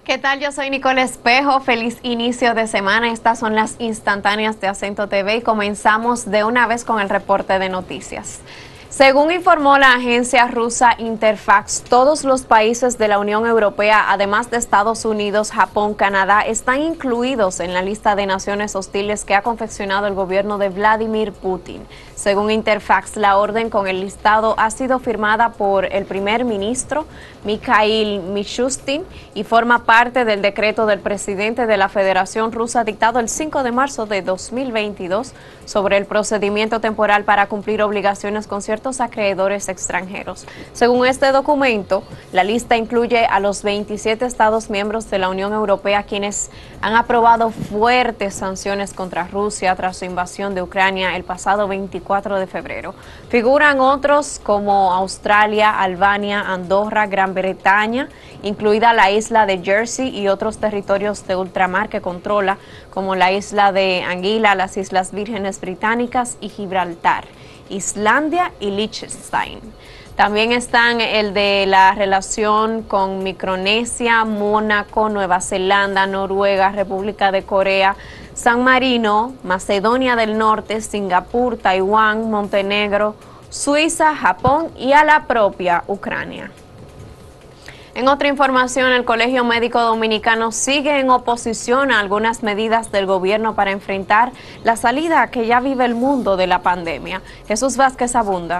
¿Qué tal? Yo soy Nicole Espejo. Feliz inicio de semana. Estas son las instantáneas de Acento TV y comenzamos de una vez con el reporte de noticias. Según informó la agencia rusa Interfax, todos los países de la Unión Europea, además de Estados Unidos, Japón, Canadá, están incluidos en la lista de naciones hostiles que ha confeccionado el gobierno de Vladimir Putin. Según Interfax, la orden con el listado ha sido firmada por el primer ministro Mikhail Mishustin y forma parte del decreto del presidente de la Federación Rusa dictado el 5 de marzo de 2022 sobre el procedimiento temporal para cumplir obligaciones con ciertos acreedores extranjeros. Según este documento, la lista incluye a los 27 Estados miembros de la Unión Europea quienes han aprobado fuertes sanciones contra Rusia tras su invasión de Ucrania el pasado 24 de febrero. Figuran otros como Australia, Albania, Andorra, Gran Bretaña, incluida la isla de Jersey y otros territorios de ultramar que controla, como la isla de Anguila, las Islas Vírgenes Británicas y Gibraltar, Islandia y Liechtenstein. También están el de la relación con Micronesia, Mónaco, Nueva Zelanda, Noruega, República de Corea, San Marino, Macedonia del Norte, Singapur, Taiwán, Montenegro, Suiza, Japón y a la propia Ucrania. En otra información, el Colegio Médico Dominicano sigue en oposición a algunas medidas del gobierno para enfrentar la salida que ya vive el mundo de la pandemia. Jesús Vázquez abunda.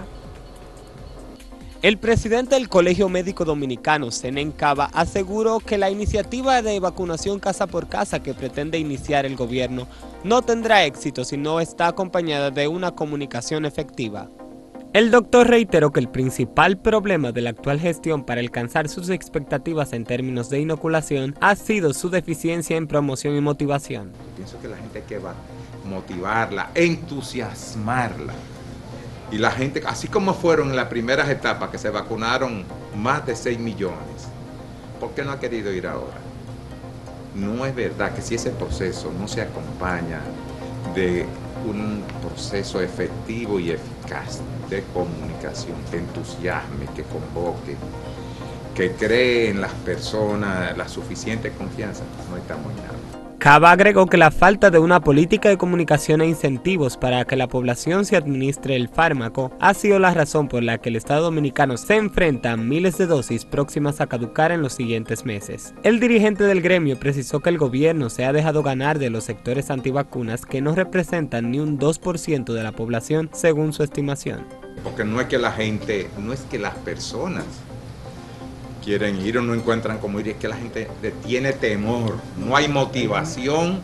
El presidente del Colegio Médico Dominicano, Zenén Cava, aseguró que la iniciativa de vacunación casa por casa que pretende iniciar el gobierno no tendrá éxito si no está acompañada de una comunicación efectiva. El doctor reiteró que el principal problema de la actual gestión para alcanzar sus expectativas en términos de inoculación ha sido su deficiencia en promoción y motivación. Pienso que la gente hay que motivarla, entusiasmarla. Y la gente, así como fueron en las primeras etapas que se vacunaron más de 6 millones, ¿por qué no ha querido ir ahora? No es verdad que si ese proceso no se acompaña de un proceso efectivo y eficaz de comunicación, que entusiasme, que convoque, que cree en las personas la suficiente confianza, no estamos en nada. Cava agregó que la falta de una política de comunicación e incentivos para que la población se administre el fármaco ha sido la razón por la que el Estado Dominicano se enfrenta a miles de dosis próximas a caducar en los siguientes meses. El dirigente del gremio precisó que el gobierno se ha dejado ganar de los sectores antivacunas que no representan ni un 2% de la población según su estimación. Porque no es que la gente, no es que las personas quieren ir o no encuentran cómo ir, es que la gente tiene temor, no hay motivación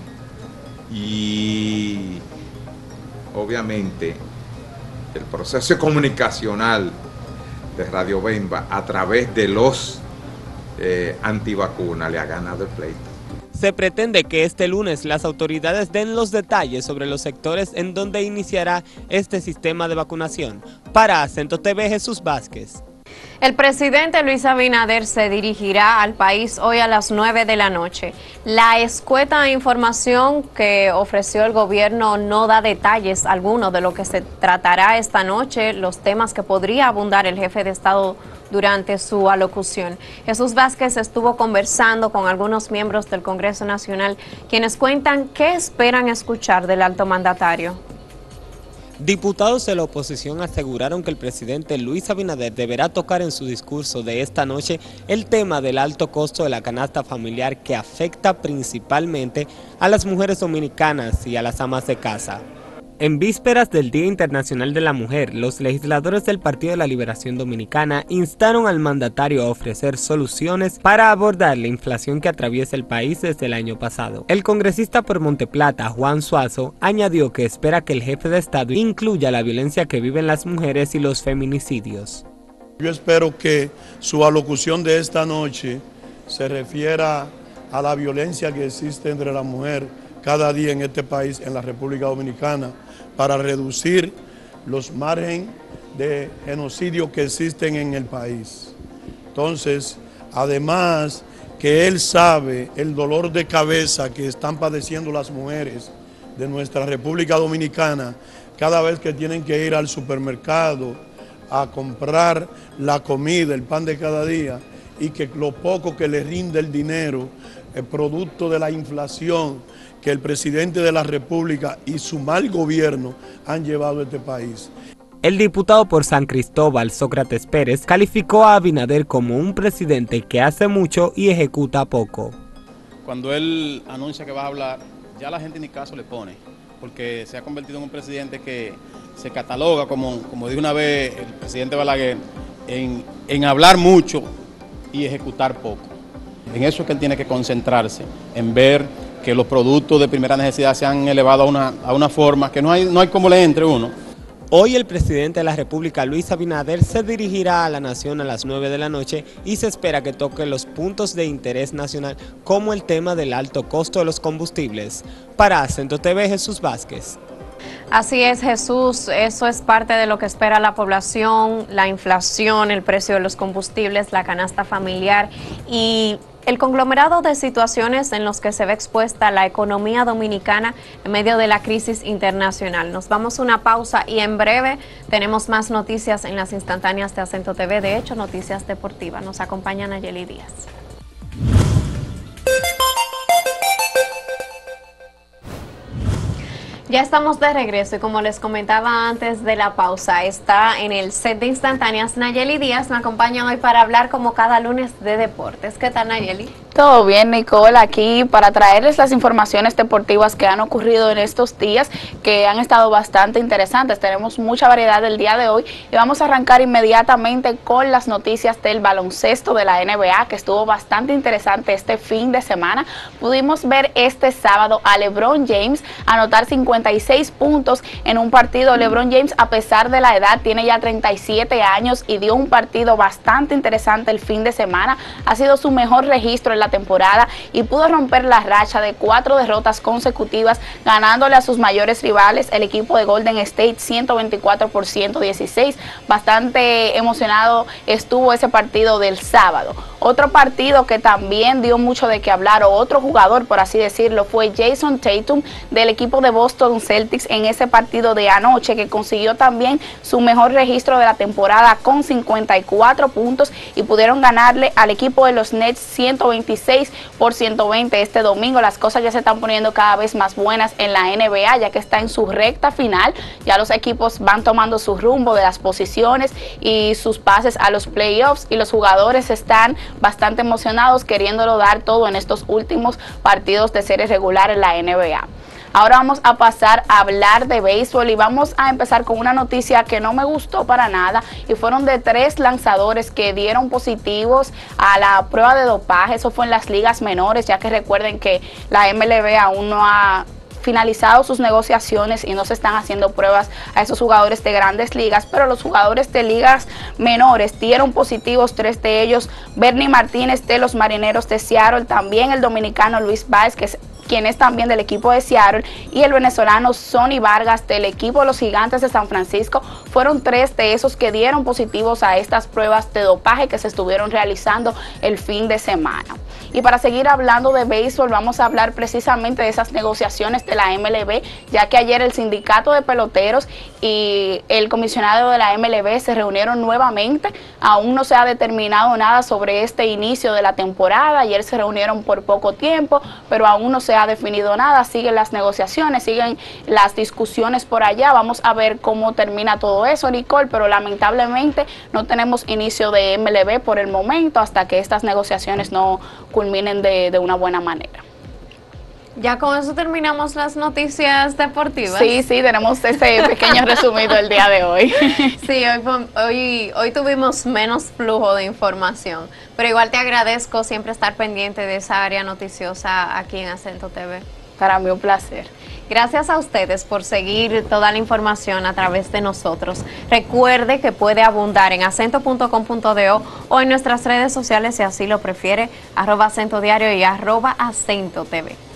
y obviamente el proceso comunicacional de Radio Bemba a través de los antivacunas le ha ganado el pleito. Se pretende que este lunes las autoridades den los detalles sobre los sectores en donde iniciará este sistema de vacunación. Para Acento TV, Jesús Vázquez. El presidente Luis Abinader se dirigirá al país hoy a las 9 de la noche. La escueta información que ofreció el gobierno no da detalles alguno de lo que se tratará esta noche, los temas que podría abundar el jefe de Estado durante su alocución. Jesús Vázquez estuvo conversando con algunos miembros del Congreso Nacional, quienes cuentan qué esperan escuchar del alto mandatario. Diputados de la oposición aseguraron que el presidente Luis Abinader deberá tocar en su discurso de esta noche el tema del alto costo de la canasta familiar que afecta principalmente a las mujeres dominicanas y a las amas de casa. En vísperas del Día Internacional de la Mujer, los legisladores del Partido de la Liberación Dominicana instaron al mandatario a ofrecer soluciones para abordar la inflación que atraviesa el país desde el año pasado. El congresista por Monteplata, Juan Suazo, añadió que espera que el jefe de Estado incluya la violencia que viven las mujeres y los feminicidios. Yo espero que su alocución de esta noche se refiera a la violencia que existe entre la mujer cada día en este país, en la República Dominicana, para reducir los márgenes de genocidio que existen en el país. Entonces, además que él sabe el dolor de cabeza que están padeciendo las mujeres de nuestra República Dominicana cada vez que tienen que ir al supermercado a comprar la comida, el pan de cada día, y que lo poco que le rinde el dinero, el producto de la inflación que el presidente de la República y su mal gobierno han llevado a este país. El diputado por San Cristóbal, Sócrates Pérez, calificó a Abinader como un presidente que hace mucho y ejecuta poco. Cuando él anuncia que va a hablar, ya la gente ni caso le pone, porque se ha convertido en un presidente que se cataloga, como dijo una vez el presidente Balaguer, en hablar mucho y ejecutar poco. En eso es que él tiene que concentrarse, en ver que los productos de primera necesidad se han elevado a una forma que no hay como le entre uno. Hoy el presidente de la República, Luis Abinader, se dirigirá a la nación a las 9 de la noche y se espera que toque los puntos de interés nacional como el tema del alto costo de los combustibles. Para Acento TV, Jesús Vázquez. Así es, Jesús, eso es parte de lo que espera la población, la inflación, el precio de los combustibles, la canasta familiar y el conglomerado de situaciones en los que se ve expuesta la economía dominicana en medio de la crisis internacional. Nos vamos a una pausa y en breve tenemos más noticias en las instantáneas de Acento TV, de hecho, noticias deportivas. Nos acompaña Nayeli Díaz. Ya estamos de regreso y como les comentaba antes de la pausa, está en el set de instantáneas Nayeli Díaz, me acompaña hoy para hablar como cada lunes de deportes. ¿Qué tal, Nayeli? Todo bien, Nicole, aquí para traerles las informaciones deportivas que han ocurrido en estos días, que han estado bastante interesantes. Tenemos mucha variedad el día de hoy y vamos a arrancar inmediatamente con las noticias del baloncesto de la NBA, que estuvo bastante interesante este fin de semana. Pudimos ver este sábado a LeBron James anotar 56 puntos en un partido. LeBron James, a pesar de la edad, tiene ya 37 años y dio un partido bastante interesante el fin de semana. Ha sido su mejor registro en la temporada y pudo romper la racha de 4 derrotas consecutivas, ganándole a sus mayores rivales, el equipo de Golden State, 124 por 116. Bastante emocionado estuvo ese partido del sábado. Otro partido que también dio mucho de qué hablar, o otro jugador, por así decirlo, fue Jason Tatum del equipo de Boston Celtics en ese partido de anoche, que consiguió también su mejor registro de la temporada con 54 puntos y pudieron ganarle al equipo de los Nets 126 por 120 este domingo. Las cosas ya se están poniendo cada vez más buenas en la NBA, ya que está en su recta final. Ya los equipos van tomando su rumbo de las posiciones y sus pases a los playoffs, y los jugadores están bastante emocionados, queriéndolo dar todo en estos últimos partidos de serie regular en la NBA. Ahora vamos a pasar a hablar de béisbol y vamos a empezar con una noticia que no me gustó para nada, y fueron de 3 lanzadores que dieron positivos a la prueba de dopaje. Eso fue en las ligas menores, ya que recuerden que la MLB aún no ha finalizado sus negociaciones y no se están haciendo pruebas a esos jugadores de grandes ligas, pero los jugadores de ligas menores dieron positivos, 3 de ellos. Bernie Martínez de los Marineros de Seattle, también el dominicano Luis Vázquez, quien es también del equipo de Seattle, y el venezolano Sonny Vargas del equipo de los Gigantes de San Francisco. Fueron 3 de esos que dieron positivos a estas pruebas de dopaje que se estuvieron realizando el fin de semana. Y para seguir hablando de béisbol, vamos a hablar precisamente de esas negociaciones de la MLB, ya que ayer el sindicato de peloteros y el comisionado de la MLB se reunieron nuevamente. Aún no se ha determinado nada sobre este inicio de la temporada. Ayer se reunieron por poco tiempo, pero aún no se ha definido nada. Siguen las negociaciones, siguen las discusiones por allá. Vamos a ver cómo termina todo eso, Nicole, pero lamentablemente no tenemos inicio de MLB por el momento hasta que estas negociaciones no culminen de una buena manera. Ya con eso terminamos las noticias deportivas. Sí, tenemos ese pequeño resumido el día de hoy. Sí, hoy tuvimos menos flujo de información, pero igual te agradezco siempre estar pendiente de esa área noticiosa aquí en Acento TV. Para mí un placer. Gracias a ustedes por seguir toda la información a través de nosotros. Recuerde que puede abundar en acento.com.do o en nuestras redes sociales si así lo prefiere, @acentodiario y @acentotv.